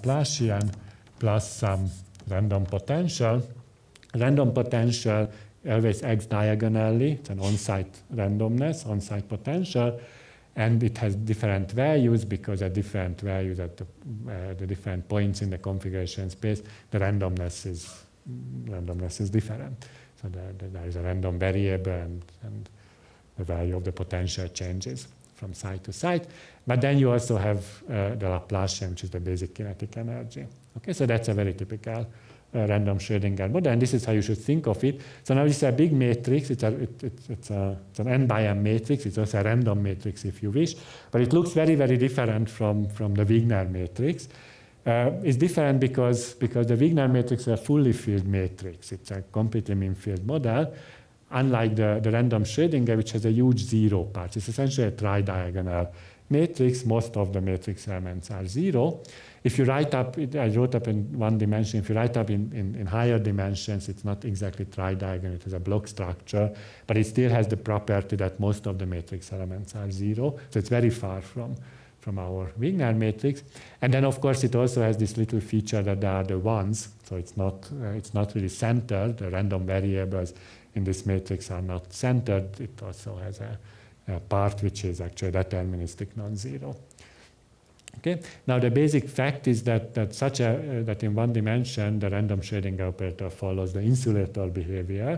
Laplacian plus some random potential. Random potential always acts diagonally. It's an on-site randomness, on-site potential, and it has different values because at different values at the different points in the configuration space, the randomness is different. So there is a random variable, and the value of the potential changes from site to site. But then you also have the Laplacian, which is the basic kinetic energy. Okay, so that's a very typical random Schrödinger model, and this is how you should think of it. So now this is a big matrix. It's an n by m matrix. It's also a random matrix if you wish, but it looks very, very different from the Wigner matrix. It's different because the Wigner matrix is a fully filled matrix. It's a completely mean field model, unlike the random Schrödinger, which has a huge zero part. It's essentially a tri-diagonal matrix. Most of the matrix elements are zero. If you write up, I wrote up in one dimension. If you write up in higher dimensions, it's not exactly tri-diagonal. It has a block structure, but it still has the property that most of the matrix elements are zero. So it's very far from our Wigner matrix. And then, of course, it also has this little feature that there are the ones. So it's not really centered. The random variables in this matrix are not centered. It also has a part which is actually deterministic non-zero. Okay. Now the basic fact is that in one dimension the random Schrödinger operator follows the insulator behavior.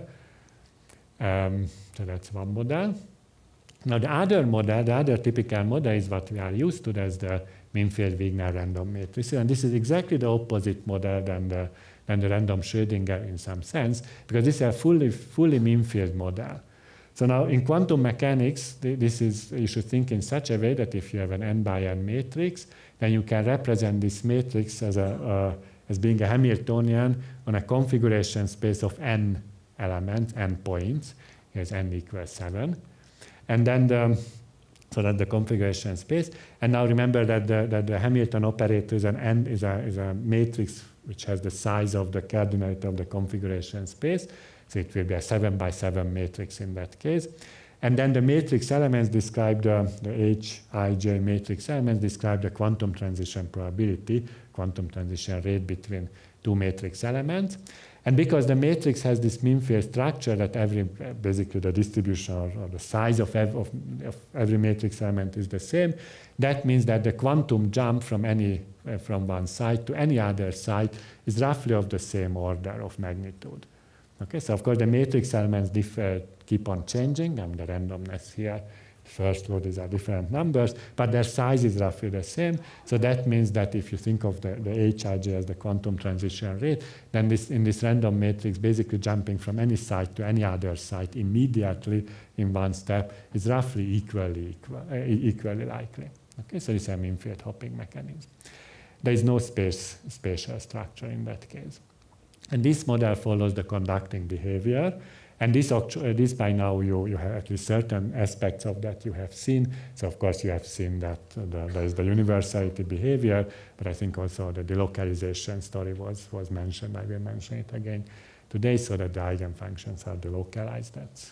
So that's one model. Now the other model, the other typical model is what we are used to. That's the mean field Wigner random matrix, and this is exactly the opposite model than the random Schrödinger in some sense, because this is a fully mean field model. So now in quantum mechanics, you should think in such a way that if you have an n by n matrix, then you can represent this matrix as being a Hamiltonian on a configuration space of n elements, n points. Here's n equals 7. And then so that's the configuration space. And now remember that the Hamilton operator is a matrix which has the size of the cardinality of the configuration space. So it will be a 7 by 7 matrix in that case. And then the matrix elements describe the Hij matrix elements describe the quantum transition probability, quantum transition rate between two matrix elements. And because the matrix has this mean field structure that basically the distribution or the size of every matrix element is the same, that means that the quantum jump from one side to any other side is roughly of the same order of magnitude. Okay, so of course the matrix elements keep on changing, and the randomness here, first law, these are different numbers, but their size is roughly the same. So that means that if you think of the Hij as the quantum transition rate, then in this random matrix, basically jumping from any side to any other side immediately in one step is roughly equally likely. Okay, so this is a mean field hopping mechanism. There is no spatial structure in that case. And this model follows the conducting behavior. And this by now you have at least certain aspects of that you have seen. So of course you have seen that there is the universality behavior, but I think also the delocalization story was mentioned. I will mention it again today, so that the eigenfunctions are delocalized.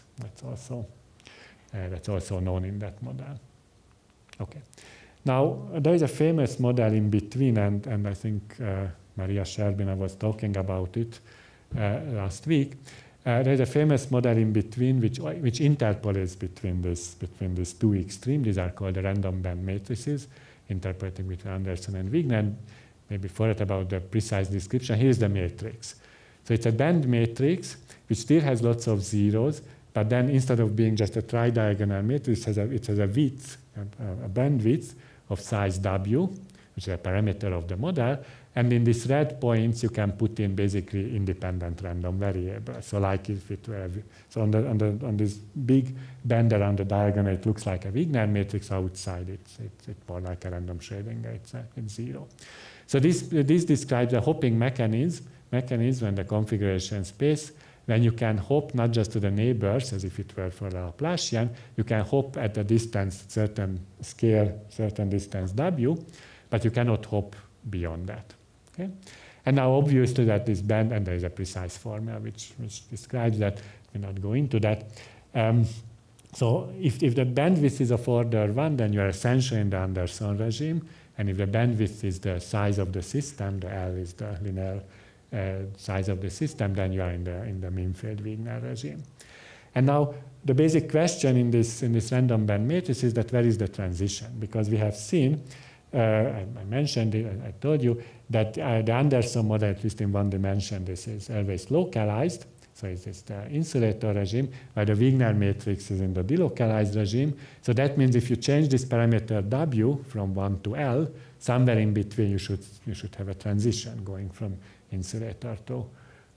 That's also known in that model. Okay. Now there is a famous model in between, and I think Maria Sherbina was talking about it last week. There is a famous model in between which interpolates between these two extremes. These are called the random band matrices, interpolating between Anderson and Wigner. Maybe forget about the precise description. Here's the matrix. So it's a band matrix which still has lots of zeros, but then instead of being just a tri-diagonal matrix, it has a width, a bandwidth of size w, which is a parameter of the model. And in these red points, you can put in basically independent random variables. So like if it were, so on this big band around the diagonal, it looks like a Wigner matrix. Outside, it's more like a random Schrödinger. It's zero. So this describes a hopping mechanism in the configuration space, when you can hop not just to the neighbors, as if it were for the Laplacian, you can hop at a distance, certain scale, certain distance w, but you cannot hop beyond that. Okay? And now obviously that this band, and there is a precise formula which describes that, we'll not go into that. So if the bandwidth is of order 1, then you are essentially in the Anderson regime. And if the bandwidth is the size of the system, the L is the linear size of the system, then you are in the mean field Wigner regime. And now the basic question in this random band matrix is that where is the transition? Because we have seen, I mentioned it, I told you, that the Anderson model, at least in one dimension, this is always localized. So it's the insulator regime, while the Wigner matrix is in the delocalized regime. So that means if you change this parameter W from 1 to L, somewhere in between you should have a transition going from insulator to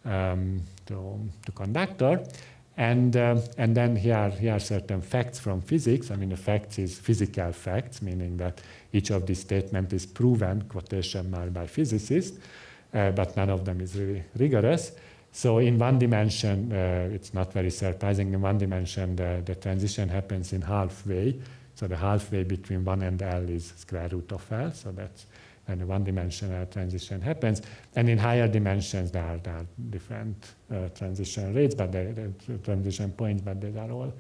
conductor. And then here are certain facts from physics. I mean, the facts is physical facts, meaning that each of these statements is proven, quotation mark, by physicists, but none of them is really rigorous. So in one dimension, it's not very surprising. In one dimension, the transition happens in halfway. So the halfway between 1 and L is square root of L. So that's when the one-dimensional transition happens. And in higher dimensions, there are different transition rates, but the transition points, but they are all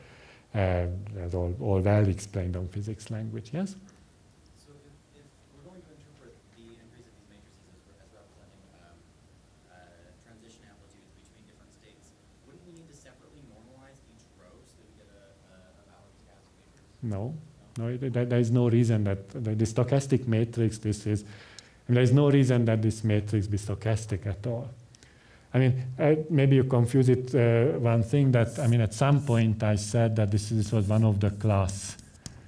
well explained on physics language. Yes? So if we're going to interpret the entries of these matrices as representing transition amplitudes between different states, wouldn't we need to separately normalize each row so that we get a valid stochastic matrix? No. No, there is no reason that the stochastic matrix, there is no reason that this matrix be stochastic at all. I mean, maybe you confuse it, one thing that, I mean, at some point I said that this was one of the class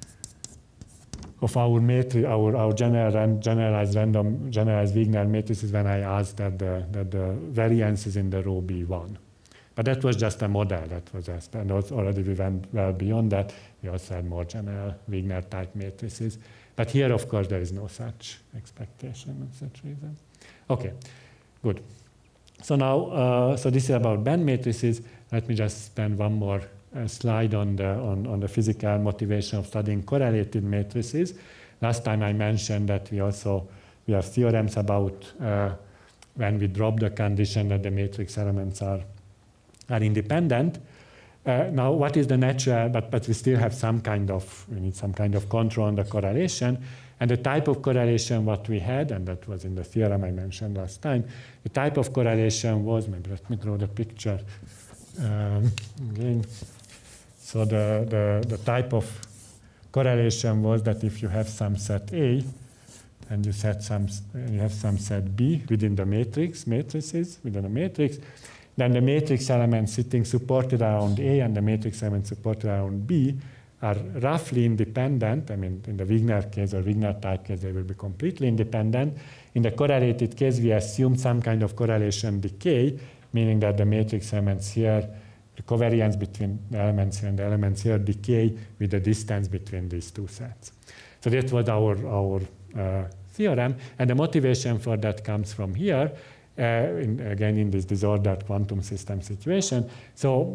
of our matrix, our generalized Wigner matrices when I asked that the variance is in the row B1. But that was just a model. That was just, and already we went well beyond that. We also had more general Wigner type matrices. But here, of course, there is no such expectation, no such reason. Okay, good. So now, so this is about band matrices. Let me just spend one more slide on the physical motivation of studying correlated matrices. Last time I mentioned that we have theorems about when we drop the condition that the matrix elements are independent. Now, what is the natural, but we still have we need some kind of control on the correlation. And the type of correlation what we had, and that was in the theorem I mentioned last time, the type of correlation was, maybe let me draw the picture again. So the type of correlation was that if you have some set A, and you have some set B within the matrices, within a matrix, then the matrix elements sitting supported around A and the matrix elements supported around B are roughly independent. I mean, in the Wigner case or Wigner type case, they will be completely independent. In the correlated case, we assume some kind of correlation decay, meaning that the matrix elements here, the covariance between the elements here and the elements here decay with the distance between these two sets. So that was our theorem, and the motivation for that comes from here. Again, in this disordered quantum system situation. So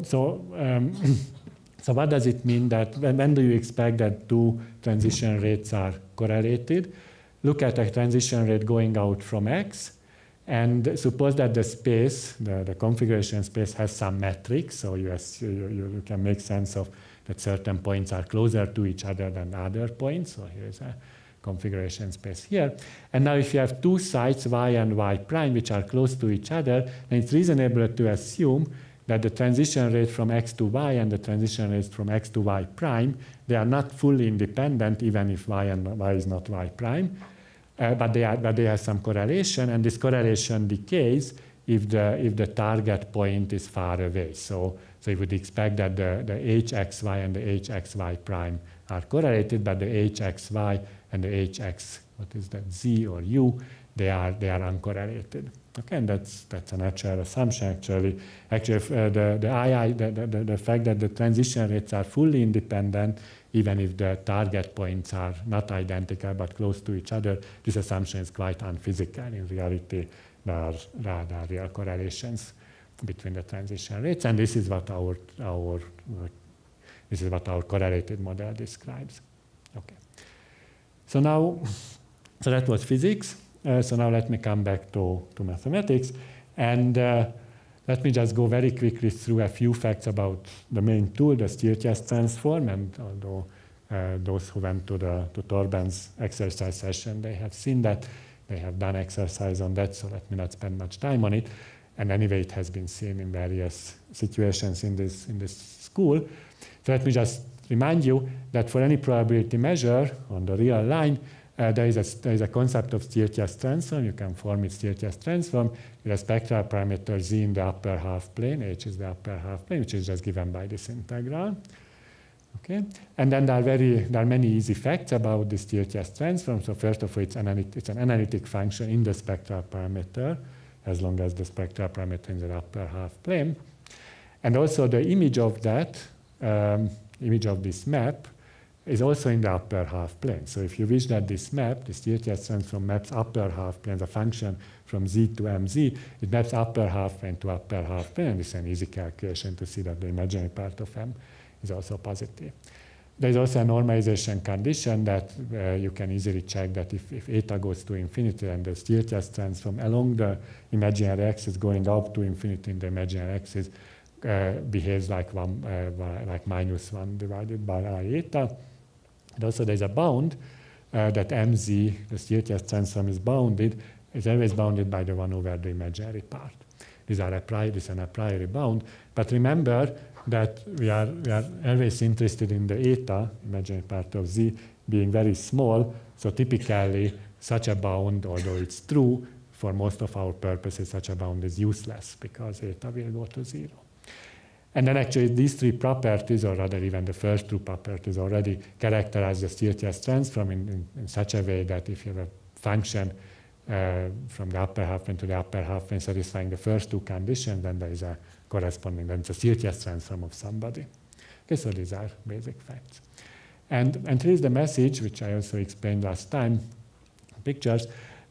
what does it mean that, when do you expect that two transition rates are correlated? Look at a transition rate going out from X, and suppose that the space, the configuration space has some metric, so you can make sense of that certain points are closer to each other than other points. So here's a configuration space here. And now if you have two sites, y and y prime, which are close to each other, then it's reasonable to assume that the transition rate from x to y and the transition rate from x to y prime, they are not fully independent, even if y is not y prime, but they have some correlation, and this correlation decays if the target point is far away. So you would expect that the hxy and the hxy prime are correlated, but the hxy and the hx, what is that, z or u, they are uncorrelated. Okay, and that's a natural assumption actually. Actually, the fact that the transition rates are fully independent, even if the target points are not identical but close to each other, this assumption is quite unphysical. In reality, there are rather real correlations between the transition rates, and this is what our correlated model describes. Okay. So that was physics. So now let me come back to mathematics, and let me just go very quickly through a few facts about the main tool, the Stirchas transform, and although those who went to Torben's exercise session, they have seen that. They have done exercise on that, so let me not spend much time on it. And anyway, it has been seen in various situations in this school. So let me just remind you that for any probability measure on the real line, there is a concept of Stirtius transform. You can form its Stirtius transform with a spectral parameter z in the upper half plane. H is the upper half plane, which is just given by this integral. Okay, and then there are many easy facts about this Stirtius transform. So first of all, it's an analytic function in the spectral parameter, as long as the spectral parameter is in the upper half plane. And also the image of that, image of this map, is also in the upper half plane. So if you wish that this map, the Stirtius transform maps upper half plane, the function from z to mz, it maps upper half plane to upper half plane, and it's an easy calculation to see that the imaginary part of m is also positive. There is also a normalization condition that you can easily check that if eta goes to infinity and the Stirtius transform along the imaginary axis going up to infinity in the imaginary axis behaves like -1 divided by I eta. And also there's a bound that mz, the Stirtius transform is bounded, is always bounded by the 1 over the imaginary part. This is a priori bound, but remember that we are always interested in the eta, imaginary part of z, being very small. So typically, such a bound, although it's true, for most of our purposes, such a bound is useless because eta will go to 0. And then actually these three properties, or rather even the first two properties, already characterize the Stirtius transform in such a way that if you have a function from the upper half plane to the upper half plane satisfying the first two conditions, then there is a corresponding, then it's a Stirtius transform of somebody. Okay, so these are basic facts. And here is the message, which I also explained last time, pictures,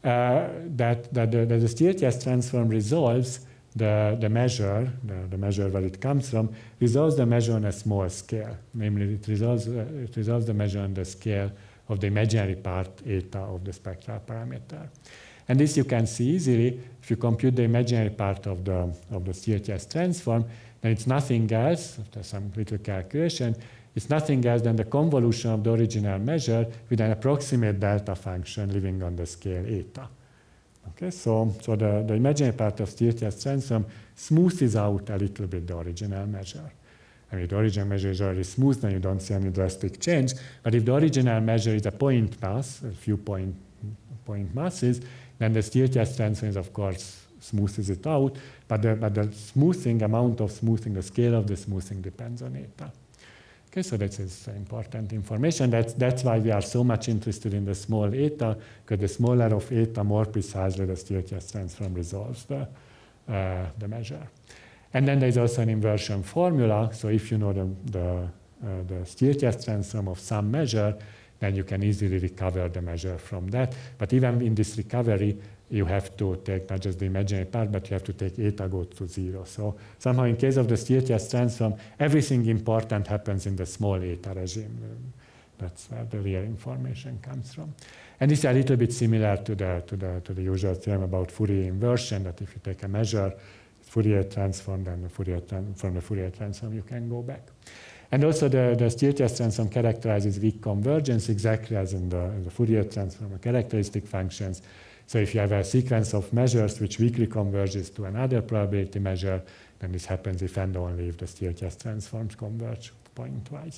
that the Stirtius transform resolves the measure, the measure where it comes from, resolves the measure on a small scale. Namely, it resolves the measure on the scale of the imaginary part eta of the spectral parameter. And this you can see easily if you compute the imaginary part of the Stirtius transform, then it's nothing else, after some little calculation, it's nothing else than the convolution of the original measure with an approximate delta function living on the scale eta. Okay, so the imaginary part of Stirtius transform smoothes out a little bit the original measure. I mean, the original measure is already smooth, then you don't see any drastic change. But if the original measure is a point mass, a few point masses, then the Stirtius transform is, of course, smoothes it out. But the smoothing, amount of smoothing, the scale of the smoothing depends on eta. Okay, so that is important information. That's why we are so much interested in the small eta, because the smaller of eta, more precisely the Stirtius transform resolves the measure. And then there's also an inversion formula. So if you know the Stirtius transform of some measure, then you can easily recover the measure from that. But even in this recovery, you have to take not just the imaginary part, but you have to take eta goes to 0. So somehow in case of the Stirtius transform, everything important happens in the small eta regime. That's where the real information comes from. And this is a little bit similar to the usual theorem about Fourier inversion, that if you take a measure, Fourier transform, then from the Fourier transform you can go back. And also the Stirtius transform characterizes weak convergence exactly as in the Fourier transform, characteristic functions. So if you have a sequence of measures which weakly converges to another probability measure, then this happens if and only if the Stirtius transforms converge pointwise.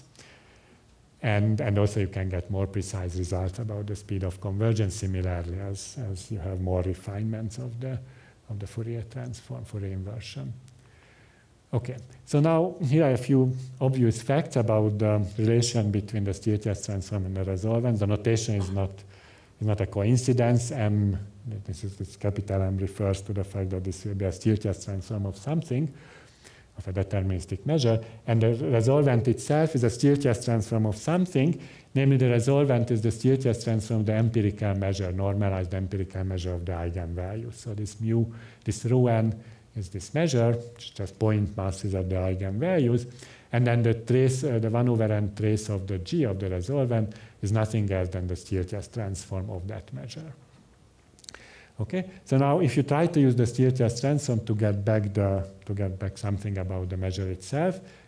And also you can get more precise results about the speed of convergence similarly as you have more refinements of the Fourier transform, Fourier inversion. Okay, so now here are a few obvious facts about the relation between the Stirtius transform and the resolvent. The notation is not a coincidence. This capital M refers to the fact that this will be a Stirtius transform of something, of a deterministic measure, and the resolvent itself is a Stirtius transform of something. Namely, the resolvent is the Stirtius transform of the empirical measure, normalized empirical measure of the eigenvalue. So this mu, this rho n is this measure, which is just point masses at the eigenvalues, and then the trace, the 1 over n trace of the G of the resolvent is nothing else than the Stirtius transform of that measure. Okay, so now if you try to use the Stirtius transform to get back something about the measure itself,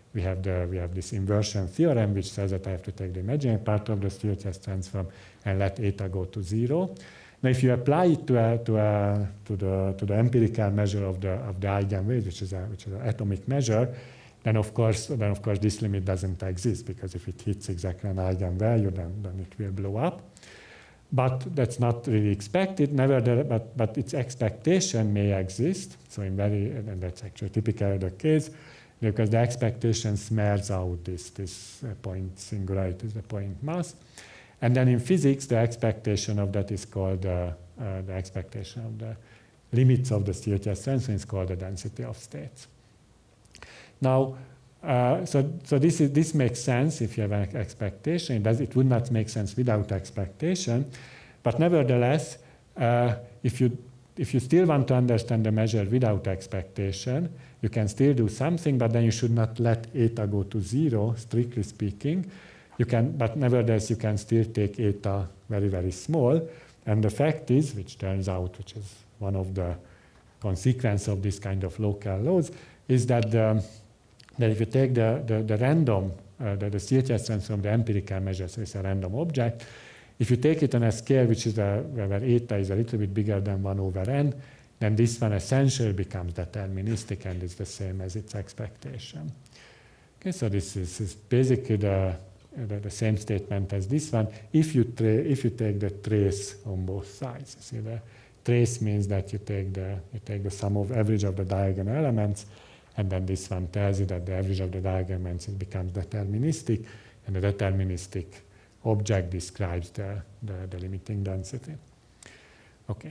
we have this inversion theorem which says that I have to take the imaginary part of the Stirlitz transform and let eta go to 0. Now, if you apply it to the empirical measure of the eigenweight, which is an atomic measure, then of course this limit doesn't exist, because if it hits exactly an eigenvalue, then it will blow up. But that's not really expected. Nevertheless, but its expectation may exist. So and that's actually typically the case, because the expectation smears out this point singularity, the point mass. And then in physics, the expectation of that is called the expectation of the limits of the Stirlitz transform is called the density of states. Now, so this makes sense if you have an expectation. It would not make sense without expectation. But nevertheless, if you still want to understand the measure without expectation, you can still do something, but then you should not let eta go to 0, strictly speaking. But nevertheless, you can still take eta very, very small. And the fact is, which turns out, which is one of the consequences of this kind of local laws, is that if you take the random, the Stirlitz transform, the empirical measure, so it's a random object, if you take it on a scale which is where eta is a little bit bigger than 1 over n, then this one essentially becomes deterministic and is the same as its expectation. Okay, so this is basically the same statement as this one. If you take the trace on both sides, see, the trace means that you take the sum of average of the diagonal elements, and then this one tells you that the average of the diagonal elements becomes deterministic, and the deterministic object describes the limiting density. Okay.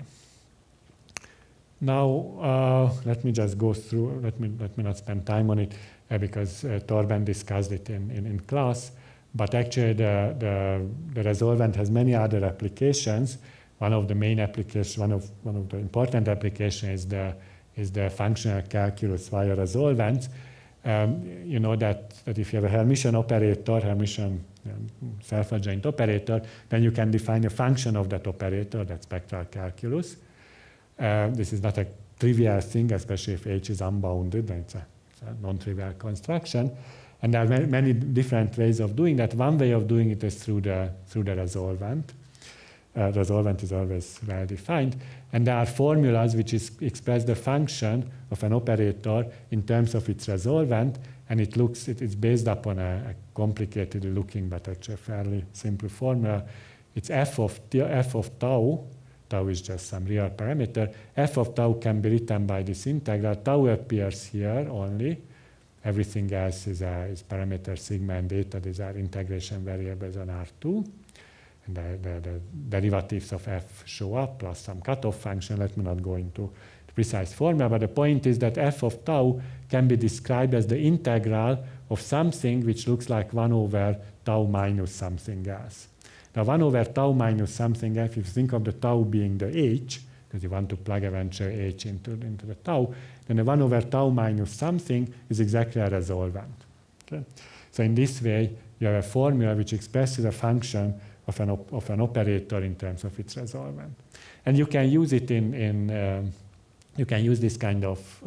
Now let me just go through. Let me not spend time on it because Torben discussed it in class. But actually, the resolvent has many other applications. One of the main applications, one of the important applications is the functional calculus via resolvents. You know that if you have a Hermitian operator, Hermitian self-adjoint operator, then you can define a function of that operator, that spectral calculus. This is not a trivial thing, especially if H is unbounded, then it's a non-trivial construction. And there are many different ways of doing that. One way of doing it is through the resolvent. Resolvent is always well defined. And there are formulas which express the function of an operator in terms of its resolvent, and it's based upon a complicated looking but actually a fairly simple formula. It's f of tau. Tau is just some real parameter. F of tau can be written by this integral. Tau appears here only. Everything else is parameter sigma and beta. These are integration variables on R2. And the derivatives of f show up, plus some cutoff function. Let me not go into the precise formula, but the point is that f of tau can be described as the integral of something which looks like 1 over tau minus something else. Now 1 over tau minus something else, if you think of the tau being the h, because you want to plug eventually h into the tau, then the 1 over tau minus something is exactly a resolvent. Okay? So in this way, you have a formula which expresses a function of an operator in terms of its resolvent. And you can use it you can use this kind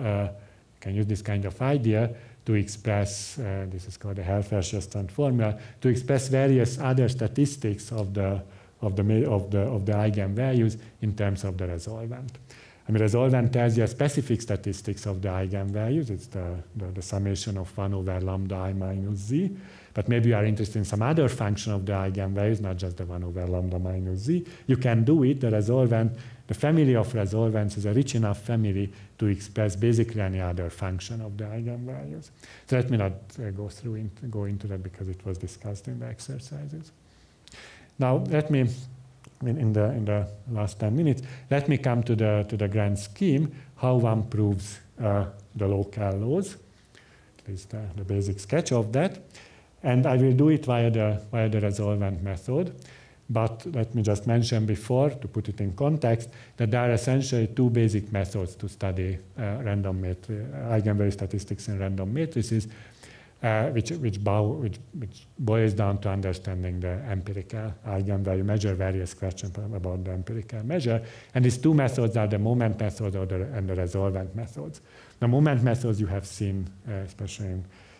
of idea to express, this is called the Helfer-Sjöstrand formula, to express various other statistics of the eigenvalues in terms of the resolvent. I mean, resolvent tells you specific statistics of the eigenvalues. It's the summation of 1 over lambda I minus z. But maybe you are interested in some other function of the eigenvalues, not just the 1 over lambda minus z. You can do it. The family of resolvents is a rich enough family to express basically any other function of the eigenvalues. So let me not go into that because it was discussed in the exercises. Now let me, in the last 10 minutes, let me come to the grand scheme, how one proves the local laws, at least the basic sketch of that. And I will do it via the resolvent method. But let me just mention before, to put it in context, that there are essentially two basic methods to study eigenvalue statistics in random matrices, which boils down to understanding the empirical eigenvalue measure, various questions about the empirical measure. And these two methods are the moment method and the resolvent methods. The moment methods you have seen, especially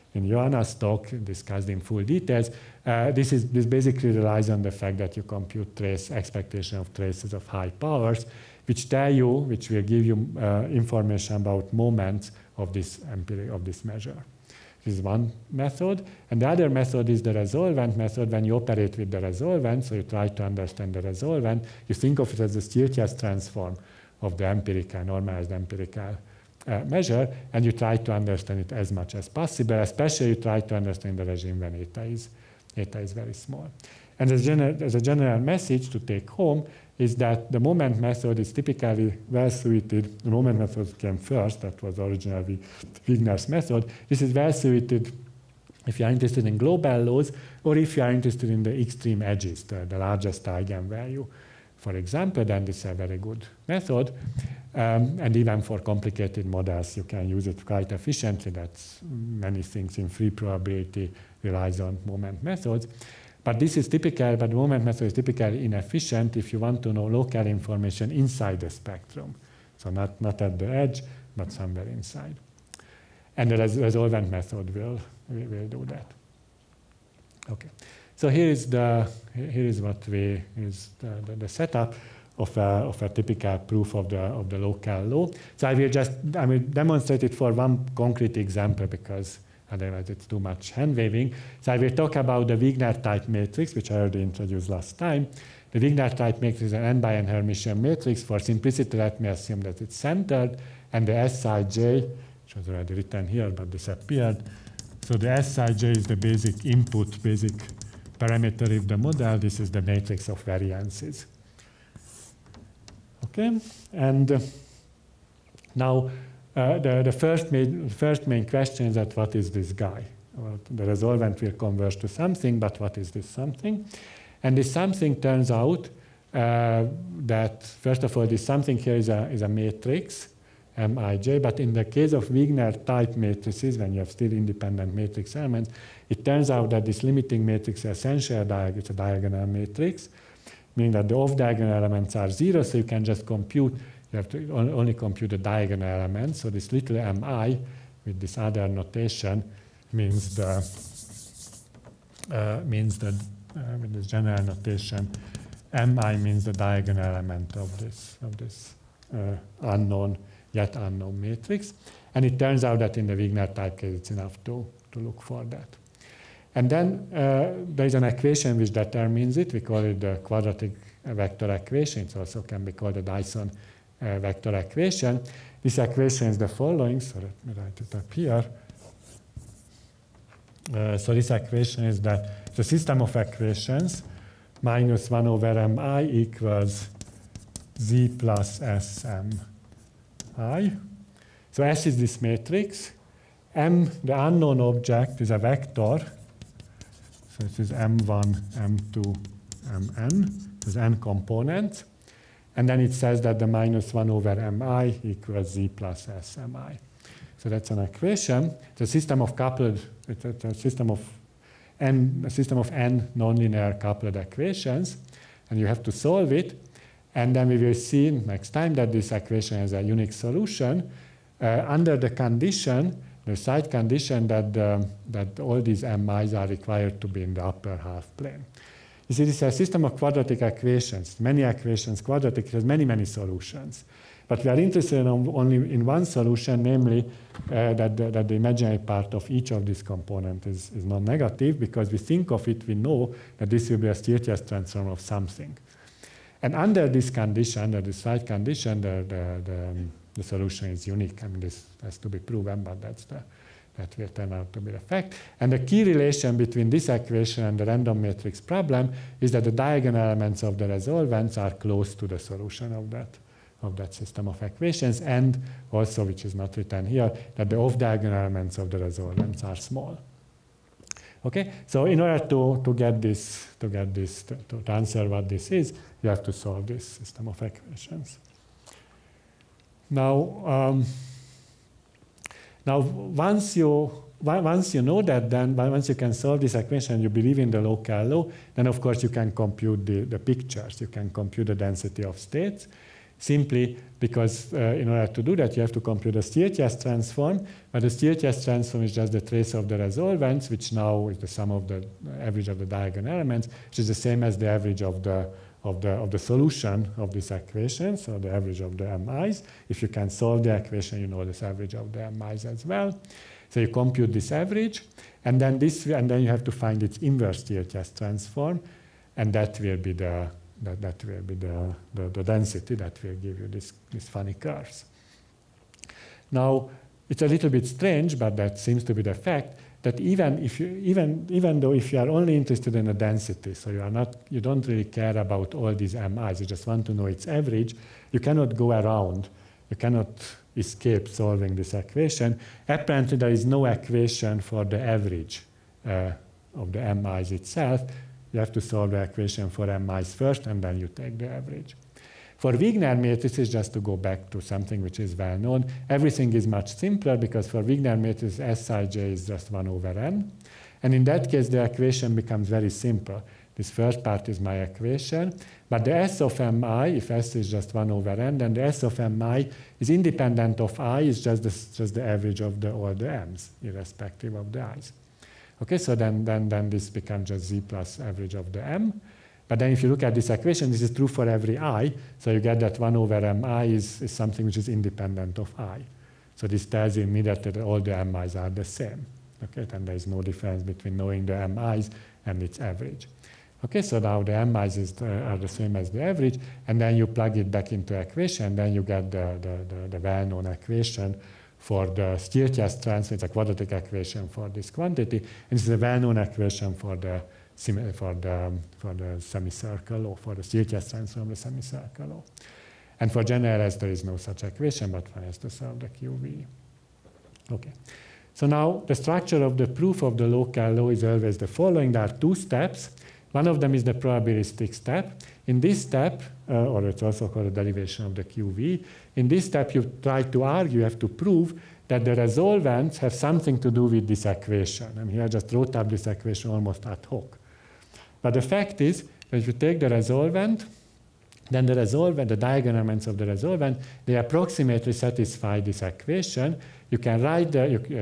in Joanna's talk, discussed in full details. This basically relies on the fact that you compute trace expectation of traces of high powers, which will give you information about moments of this measure. This is one method. And the other method is the resolvent method. When you operate with the resolvent, so you try to understand the resolvent, you think of it as the Stirchias transform of the normalized empirical measure, and you try to understand it as much as possible, especially you try to understand the regime when eta is very small. And as a general message to take home is that the moment method is typically well suited. The moment method came first, that was originally Wigner's method. This is well suited if you are interested in global laws or if you are interested in the extreme edges, the largest eigenvalue. For example, then this is a very good method. And even for complicated models, you can use it quite efficiently. That's many things in free probability relies on moment methods. But this is typical, but the moment method is typically inefficient if you want to know local information inside the spectrum. So not at the edge, but somewhere inside. And the resolvent method will do that. Okay. So here is the setup of a typical proof of the local law. So I will demonstrate it for one concrete example because otherwise it's too much hand waving. So I will talk about the Wigner type matrix, which I already introduced last time. The Wigner type matrix is an n by n Hermitian matrix. For simplicity, let me assume that it's centered, and the Sij, which was already written here but disappeared. So the Sij is the basic input, basic parameter of the model. This is the matrix of variances. Okay, and now the first main question is that what is this guy? Well, the resolvent will converge to something, but what is this something? And this something turns out that, first of all, this something here is a matrix, Mij, but in the case of Wigner type matrices, when you have still independent matrix elements, it turns out that this limiting matrix is essentially it's a diagonal matrix, meaning that the off-diagonal elements are 0, so you can just compute. You have to only compute the diagonal elements. So this little mi with this other notation means with this general notation, mi means the diagonal element of this yet unknown matrix. And it turns out that in the Wigner type case, it's enough to look for that. And then there is an equation which determines it. We call it the quadratic vector equation. It also can be called the Dyson vector equation. This equation is the following, so let me write it up here. So this equation is that the system of equations minus 1 over mi equals z plus smi. So S is this matrix. M, the unknown object, is a vector. So this is m1, m2, mn. There's n components. And then it says that the minus 1 over mi equals z plus smi. So that's an equation. It's a system of it's a system of n nonlinear coupled equations, and you have to solve it. And then we will see next time that this equation has a unique solution under the condition, the side condition that all these mi's are required to be in the upper half plane. You see, this is a system of quadratic equations, many equations, quadratic, it has many, many solutions. But we are interested only in one solution, namely that the imaginary part of each of these components is non-negative, because we think of it, we know that this will be a Stirchias transform of something. And under this condition, under this side condition, the solution is unique. I mean, this has to be proven, but that will turn out to be the fact. And the key relation between this equation and the random matrix problem is that the diagonal elements of the resolvents are close to the solution of that system of equations, and also, which is not written here, that the off-diagonal elements of the resolvents are small. Okay, so in order to answer what this is, you have to solve this system of equations. Now, once you know that, then once you can solve this equation, you believe in the local law, then of course you can compute the pictures. You can compute the density of states. simply because in order to do that, you have to compute a Stirchias transform, but the Stirchias transform is just the trace of the resolvents, which now is the sum of the average of the diagonal elements, which is the same as the average of the solution of this equation, so the average of the mi's. If you can solve the equation, you know this average of the mi's as well. So you compute this average, and then you have to find its inverse Stirchias transform, and that will be the density that will give you these funny curves. Now, it's a little bit strange, but that seems to be the fact that even though if you are only interested in the density, so you don't really care about all these mi's, you just want to know its average, you cannot go around, you cannot escape solving this equation. Apparently, there is no equation for the average of the mi's itself. You have to solve the equation for mi's first, and then you take the average. For Wigner matrices, just to go back to something which is well known, everything is much simpler because for Wigner matrices, Sij is just 1 over n. And in that case, the equation becomes very simple. This first part is my equation, but the S of mi, if S is just 1 over n, then the S of mi is independent of I, is just the average of all the m's, irrespective of the i's. Okay, so then this becomes just z plus average of the m. But then if you look at this equation, this is true for every I. So you get that 1 over mi is something which is independent of I. So this tells you immediately that all the mi's are the same. Okay, then there is no difference between knowing the mi's and its average. Okay, so now the mi's are the same as the average, and then you plug it back into equation, and then you get the well-known equation for the Stirchias transform. It's a quadratic equation for this quantity, and this is a well-known equation for the semicircle law, for the Stirchias transform the semicircle law. And for general S, there is no such equation, but one has to solve the QV. Okay. So now the structure of the proof of the local law is always the following. There are two steps. One of them is the probabilistic step. In this step, or it's also called the derivation of the QV, in this step you try to argue, you have to prove that the resolvents have something to do with this equation. And here I just wrote up this equation almost ad hoc. But the fact is that if you take the resolvent, then the diagonal elements of the resolvent, they approximately satisfy this equation. You can write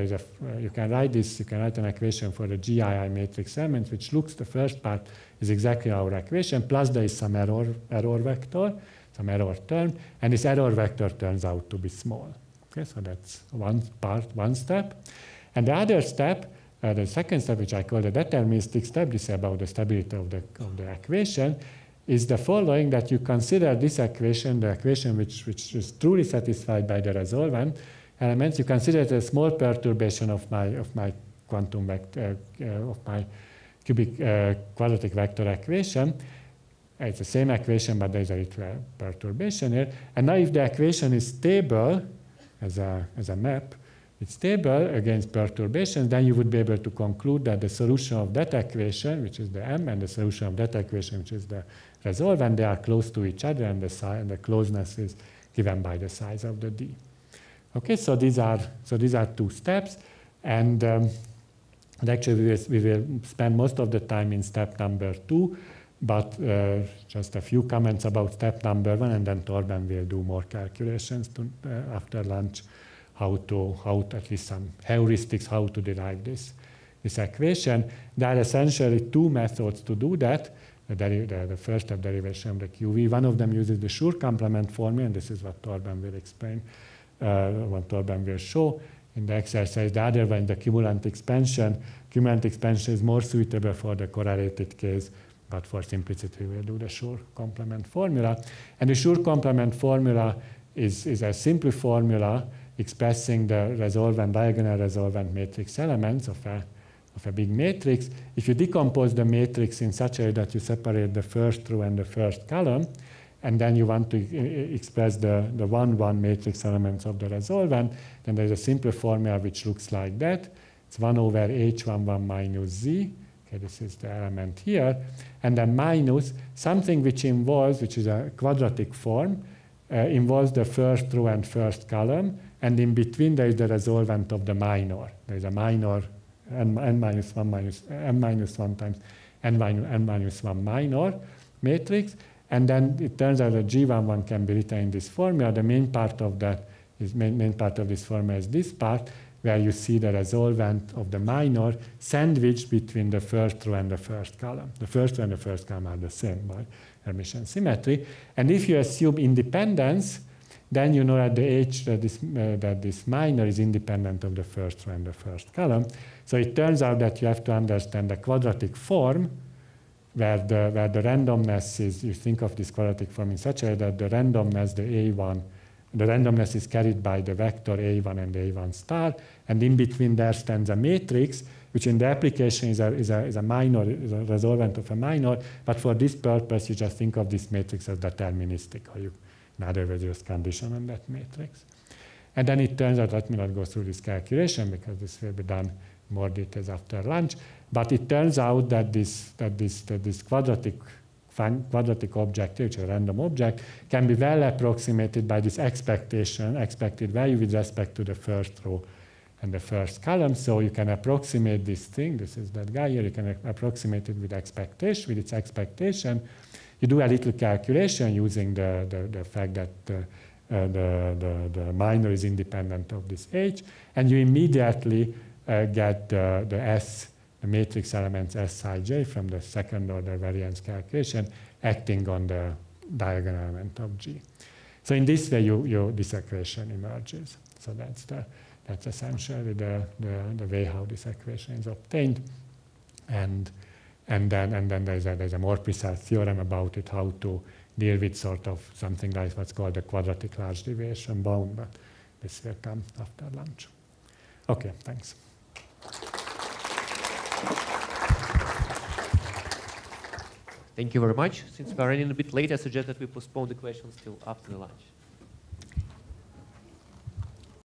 an equation for the GII matrix elements, which looks, the first part is exactly our equation, plus there is some error vector, some error term, and this error vector turns out to be small. Okay, so that's one step. And the other step, the second step, which I call the deterministic step, this is about the stability of the equation, is the following, that you consider this equation, the equation which is truly satisfied by the resolvent elements, you consider it a small perturbation of my quantum vector, of my cubic quadratic vector equation. It's the same equation, but there's a little perturbation here. And now if the equation is stable as a map, it's stable against perturbations, then you would be able to conclude that the solution of that equation, which is the M, and the solution of that equation, which is the resolvent, they are close to each other, and the closeness is given by the size of the D. Okay, so these are two steps, and actually we will spend most of the time in step number 2, but just a few comments about step number 1, and then Torben will do more calculations after lunch, how at least some heuristics, how to derive this equation. There are essentially two methods to do that. The first step, derivation of the QV. One of them uses the Schur complement formula, and this is what Torben will explain, what Torben will show in the exercise. The other one, the cumulant expansion. Cumulant expansion is more suitable for the correlated case, but for simplicity, we'll do the Schur complement formula. And the Schur complement formula is a simple formula expressing the diagonal resolvent matrix elements of a big matrix. If you decompose the matrix in such a way that you separate the first row and the first column, and then you want to express the 1-1 matrix elements of the resolvent, then there's a simple formula which looks like that. It's 1 over H11 minus Z. Okay, this is the element here. And then minus something which is a quadratic form, involves the first row and first column, and in between there is the resolvent of the minor. There is a minor n minus 1 times n minus 1 minor matrix, And then it turns out that G11 can be written in this formula. The main part of that is main part of this formula is this part, where you see the resolvent of the minor sandwiched between the first row and the first column. The first row and the first column are the same by Hermitian symmetry. And if you assume independence, then you know that the H, that this minor is independent of the first row and the first column. So it turns out that you have to understand the quadratic form, where the randomness is, you think of this quadratic form in such a way that the randomness, the A1, the randomness is carried by the vector A1 and A1 star, and in between there stands a matrix, which in the application is a minor, is a resolvent of a minor, but for this purpose you just think of this matrix as deterministic, or you, in other words, just condition on that matrix. And then it turns out, let me not go through this calculation because this will be done in more details after lunch, but it turns out that this quadratic object, which is a random object, can be well approximated by this expected value with respect to the first row and the first column. So you can approximate this thing. This is that guy here. You can approximate it with expectation, with its expectation. You do a little calculation using the fact that the minor is independent of this H, and you immediately get the matrix elements Sij from the second order variance calculation acting on the diagonal element of G. So in this way, this equation emerges. So that's essentially the way how this equation is obtained. And then there's a more precise theorem about it, how to deal with sort of something like what's called the quadratic large deviation bound, but this will come after lunch. Okay, thanks. Thank you very much. Since we are running a bit late, I suggest that we postpone the questions till after the lunch.